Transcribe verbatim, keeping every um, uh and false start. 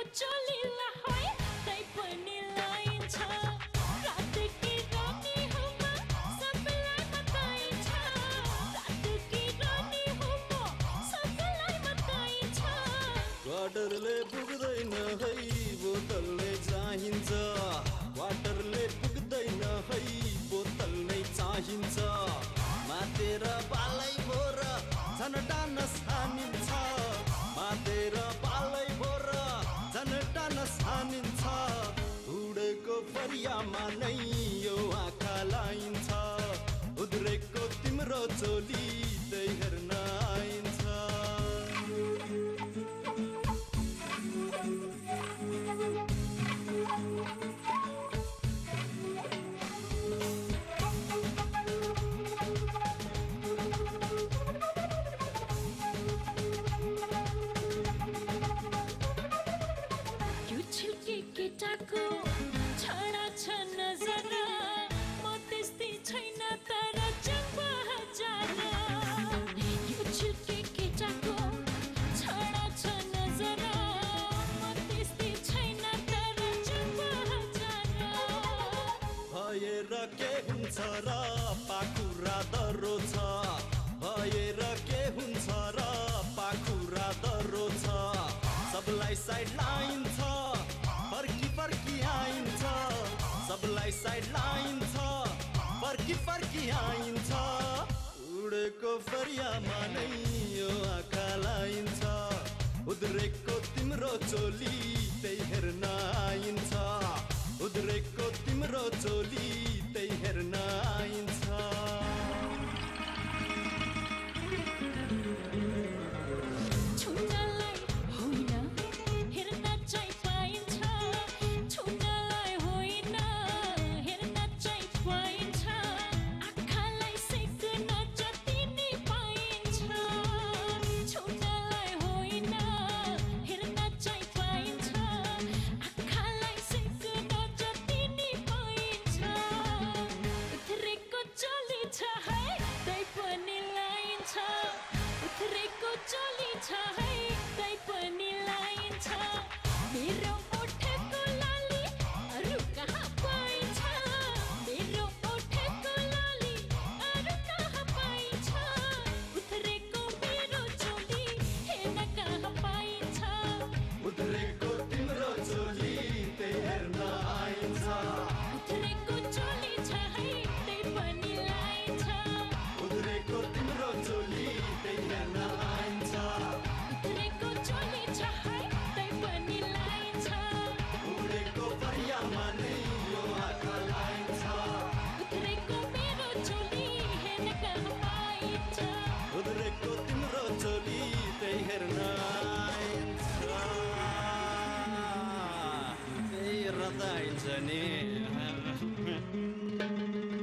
चलिला है तै पनि लाइन्छ रात की रानी हम सबलाई बताइन्छ रात की रानी हम सबलाई बताइन्छ क्वार्टरले पुग्दैन है बोतलले चाहिन्छ क्वार्टरले पुग्दैन है बोतल नै चाहिन्छ मातेर बालै भोर झन डान सानिन्छ मातेर बालै भोर झन डान सानिन्छ उडेको फरियामा नै यो आँखा लाइन्छ उद्रेको तिम्रो चोली त्यही हेर्न आइन्छ केटाको छाडा छ नजर म त्यस्तै छैन तर जम्बा हजार यो छुट्टी केटाको छाडा छ नजर म त्यस्तै छैन तर जम्बा हजार भएर के हुन्छ र पाखुरा दरो छ भएर के हुन्छ र पाखुरा दरो छ सबलाई साइड लाइन छ फर्की फर्की आइन्छ सबलाई साइड लाइन छ फर्की फर्की आइन्छ उडेको फरियामा नै यो आँखा लाइन्छ उद्रेको तिम्रो चोली त्यही हेर्न आइन्छ उद्रेको तिम्रो चोली त्यही हेर्न आइन्छ उथरेको चोली छ है तै पनि लाइन्छ मेरो ओठको लाली अरु कहाँ पाइन्छ मेरो ओठको लाली अरु कहाँ पाइन्छ उथरेको मेरो चोली हेर्न कहाँ पाइन्छ उथरेको तिम्रो चोली त्यही हेर्न आइन्छ उथरेको चोली छ है तै पनि लाइन्छ उथरेको तिम्रो चोली त्यही हेर्न आइन्छ उथरेको चोली छ है तै पनि लाइन्छ उडेको फरियामा नै यो आँखा लाइन्छ उथरेको मेरो चोली हेर्न कहाँ पाइन्छ उथरेको तिम्रो चोली त्यही हेर्न आइन्छ त्यही हेर्न त आइन्छ नि